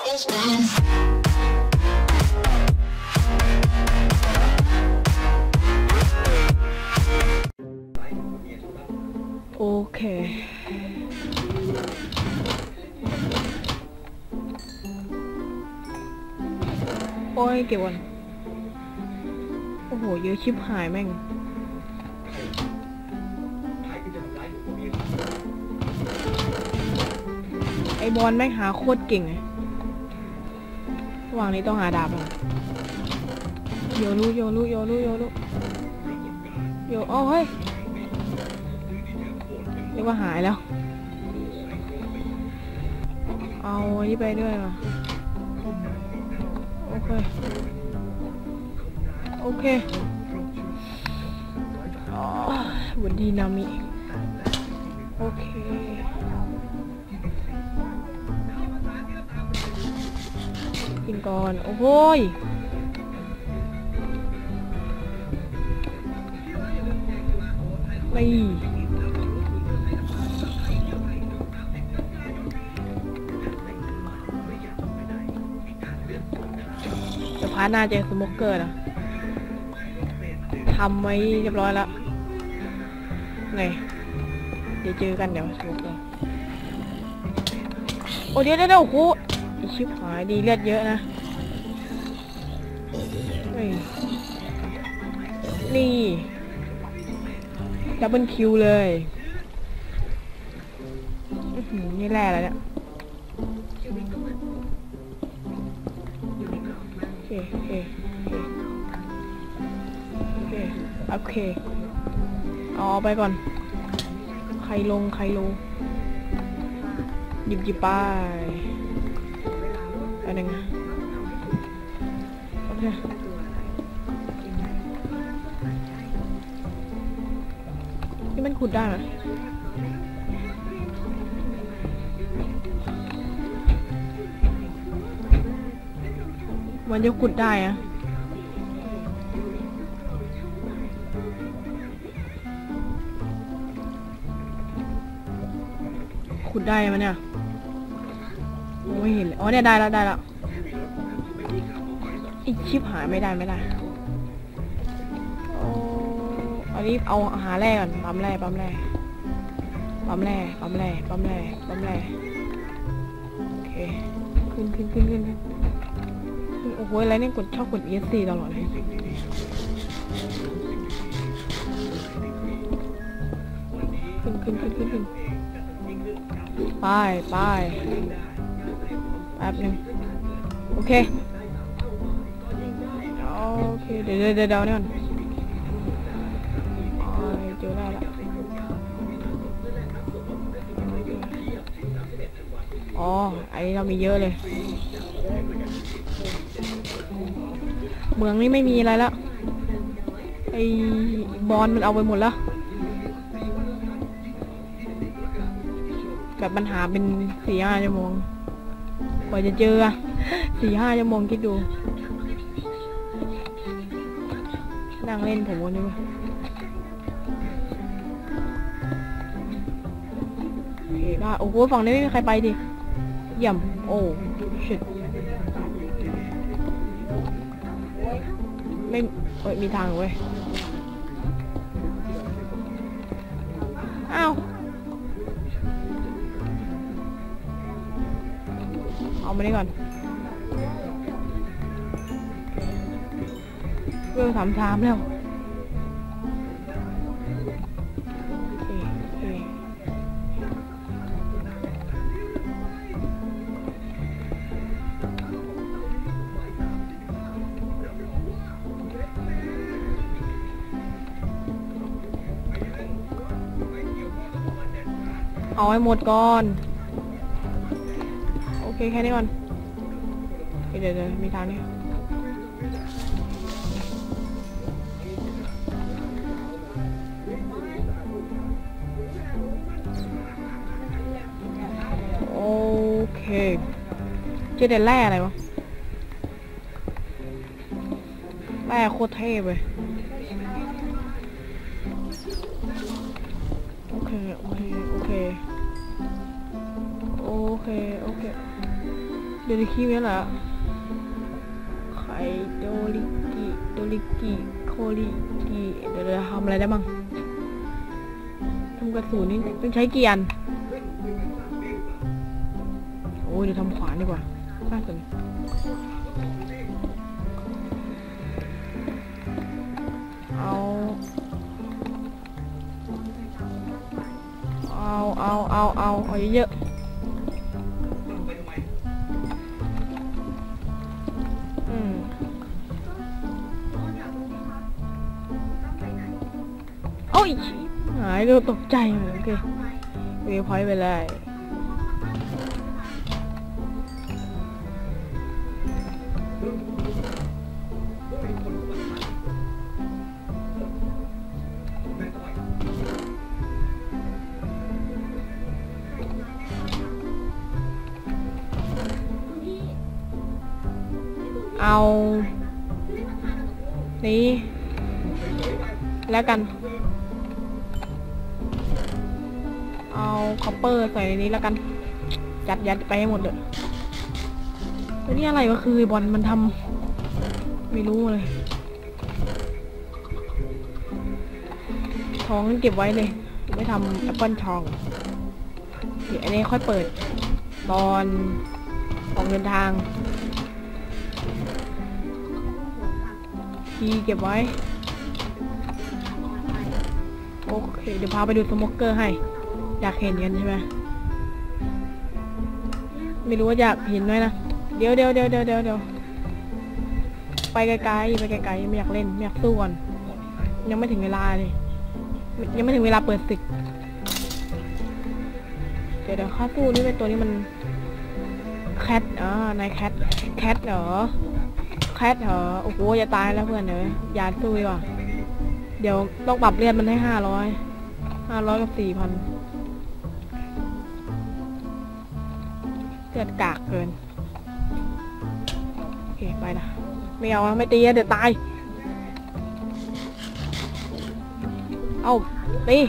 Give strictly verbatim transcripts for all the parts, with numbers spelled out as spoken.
โอเคโอ้ยเก็บวันโอ้โหเยอะชิบหายแม่งไอบอลแม่งหาโคตรเก่งไงระหว่างนี้ต้องหาดาบอ่ะโยรุโยรุโยรุโยรุโยโอ้เฮ้ยเรียกว่าหายแล้วเอาอันนี้ไปด้วยว่ะโอเคโอเคอ๋อวันดีนามิโอเคกินก่อนโอ้โหยไม่จะพาหน้าเจอสโมกเกอร์นะทำไว้เรียบร้อยแล้วไงเดี๋ยวเจอกันเดี๋ยวสโมกเกอร์โอ้เดี๋ยวเดี๋ยวโอ้โหชิบหายดีเลือดเยอะนะนี่ดับเบิลคิวเลยนี่แร่แล้วเนี่ยโอเคโอเคโอเคโอเคเอาไปก่อนใครลงใครลงหยิบหยิบไปอันหนึ่งโอเคนี่มันขุดได้ไหมมันจะขุดได้อะขุดได้ไหมเนี่ยไม่เห็นเลยอ๋อเนี่ยได้แล้วได้แล้วอีกชิปหายไม่ได้ไม่ได้โอ้อันนี้เอาหาแร่ก่อนปั๊มแร่ปั๊มแร่ปั๊มแร่ปั๊มแร่ปั๊มแร่ปั๊มแร่โอเคขึ้นขึ้นขึ้นขึ้นโอ้โหอะไรเนี่ยกดชอบกด อี เอส ซี ตลอดเลยขึ้นขึ้นขึ้นขึ้นขึ้นไปไปแป๊บนึงโอเคโอเคเดี๋ยวเดี๋ยวเดี๋ยวเนี่ยก่อนเจอได้ละอ๋อไอ้เรามีเยอะเลยเมืองนี้ไม่มีอะไรแล้วไอ้บอลมันเอาไปหมดแล้วแบบปัญหาเป็นสี่ห้าชั่วโมงกว่าจะเจอสี่ห้าชั่วโมงคิดดูนั่งเล่นผมวันนี้โอเคได้โอ้โหฝั่งนี้ไม่มีใครไปดิเยี่ยมโอ้ชิดไม่เอ้ยมีทางเว้ยอ้าวเอามานี่ก่อนเรื่องสามชามแล้วเอาให้หมดก่อนโอเคแค่นี้ก่อนเดี๋ยวเดี๋ยวมีทางนี้โอเคเจอแต่แร่อะไรวะแร่โคตรเท่เลยโอเคโอเคโอเคโอเคโอเคเดลิคินี่แหละไข่โดริกิโดริกิโคริกิเดี๋ยวเราทำอะไรได้บ้างทำกระสุนนี่ต้องใช้กี่อันโอ้ยเดี๋ยวทำขวานดีกว่าน่าสนเอาเอาเอาเอาเอาเอาเยอะอืมโอ้ยหายเร็วตกใจเลยโอเคเวฟพอยต์ไปเลยเอานี้แล้วกันเอาคอปเปอร์ใส่ในนี้แล้วกันจัดยัดไปให้หมดเลยตัวนี้อะไรวะคือบอลมันทำไม่รู้เลยทองเก็บไว้เลยไม่ทำแอปเปิลทองเดี๋ยวอันนี้ค่อยเปิดตอนออกเดินทางทีเก็บไว้โอเคเดี๋ยวพาไปดูสโมกเกอร์ให้อยากเห็นกันใช่ไหมไม่รู้ว่าอยากเห็นไหมนะเดี๋ยวเดี๋ยวเดี๋ยวเดี๋ยวเดี๋ยวเดี๋ยวไปไกลๆไปไกลๆไม่อยากเล่นไม่อยากสู้ก่อนยังไม่ถึงเวลาเลยยังไม่ถึงเวลาเปิดศึกเดี๋ยวเดี๋ยวข้าสู้นี่เป็นตัวนี้มันแคทอ่านายแคทแคทเหรอแคทเหรอโอ้โหจะตายแล้วเพื่อนเดี๋ยวอย่าสู้ดีกว่าเดี๋ยวต้องปรับเลือดมันให้ห้าร้อยห้าร้อยกับสี่พันเลือดกากเกินโอเคไปนะไม่เอาไม่ตีเดี๋ยวตายเอาตี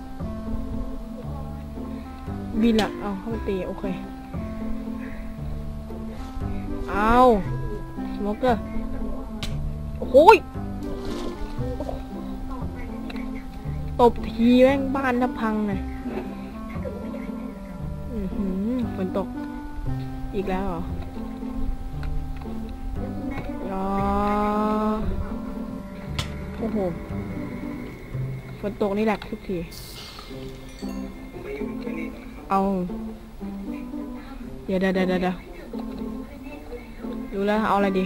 บินละเอาเข้าไปตีโอเคเอาสโมกเกอร์โอ้โหตบทีแม่งบ้านทับพังเลยอือหือฝนตกอีกแล้วเหรอรอโอ้โหฝนตกนี่แหละทุกทีเอาเดี๋ยวเดี๋ยวเดี๋ยวเดี๋ยวดูแล้วเอาอะไรดี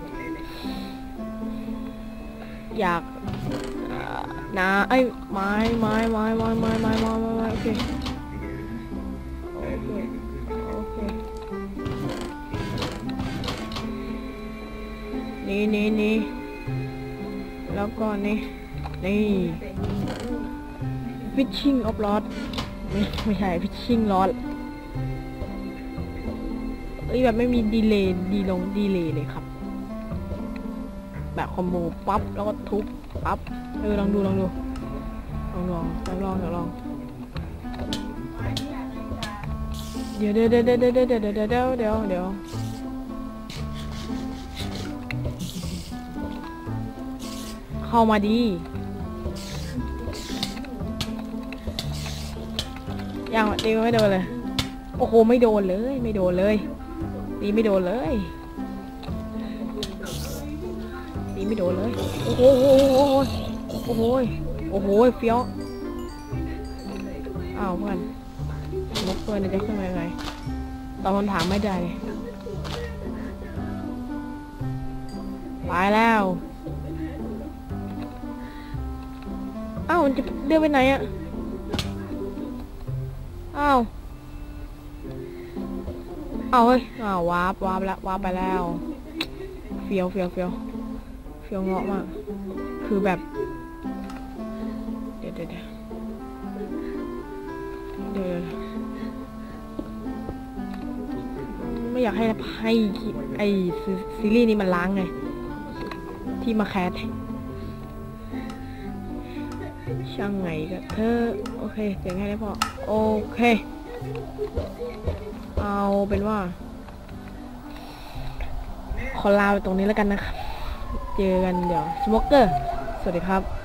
อยากนะไอ้ไม้ไม้ไม้ไม้ไม้ไม้ไม้ไม้โอเคโอเคโอเคนี่นี่นี่แล้วก็นี่นี่ fishing of rod ไม่ไม่ใช่ fishing rod เอ้ยแบบไม่มีดีเลย์ดีลงดีเลย์เลยครับแบบคอมโบปั๊บแล้วก็ทุบปั๊บเออลองดูลองดูลองลองลองลองลองเดี๋ยวเดี๋ยวเดี๋ยวเดี๋ยวเดี๋ยวเดี๋ยวเดี๋ยวเดี๋ยวเดี๋ยวเดี๋ยวเข้ามาดียังตีไม่โดนเลยโอ้โหไม่โดนเลยไม่โดนเลยตีไม่โดนเลยตีไม่โดนเลยโอ้โหโอ้โหโอ้โหเฟี้ยวอ้าวเพื่อนนกเพื่อนจะขึ้นมายังไงตอบคำถามไม่ได้เลยไปแล้วอ้าวมันจะเดินไปไหนอะอ้าวอ้าวเฮ้ยอ้าววาร์ปวาร์ปแล้ววาร์ปไปแล้วเฟี้ยวเฟี้ยวเฟี้ยวเฟี้ยวเงาะมากคือแบบเดี๋ยวเดี๋ยวเดี๋ยวเดี๋ยวไม่อยากให้ให้ไอซีรีส์นี้มันล้างไงที่มาแคสช่างไงก็เธอโอเคเสียงแค่นี้พอโอเคเอาเป็นว่าขอลาไปตรงนี้แล้วกันนะครับ เจอกันเดี๋ยวสโมกเกอร์สวัสดีครับ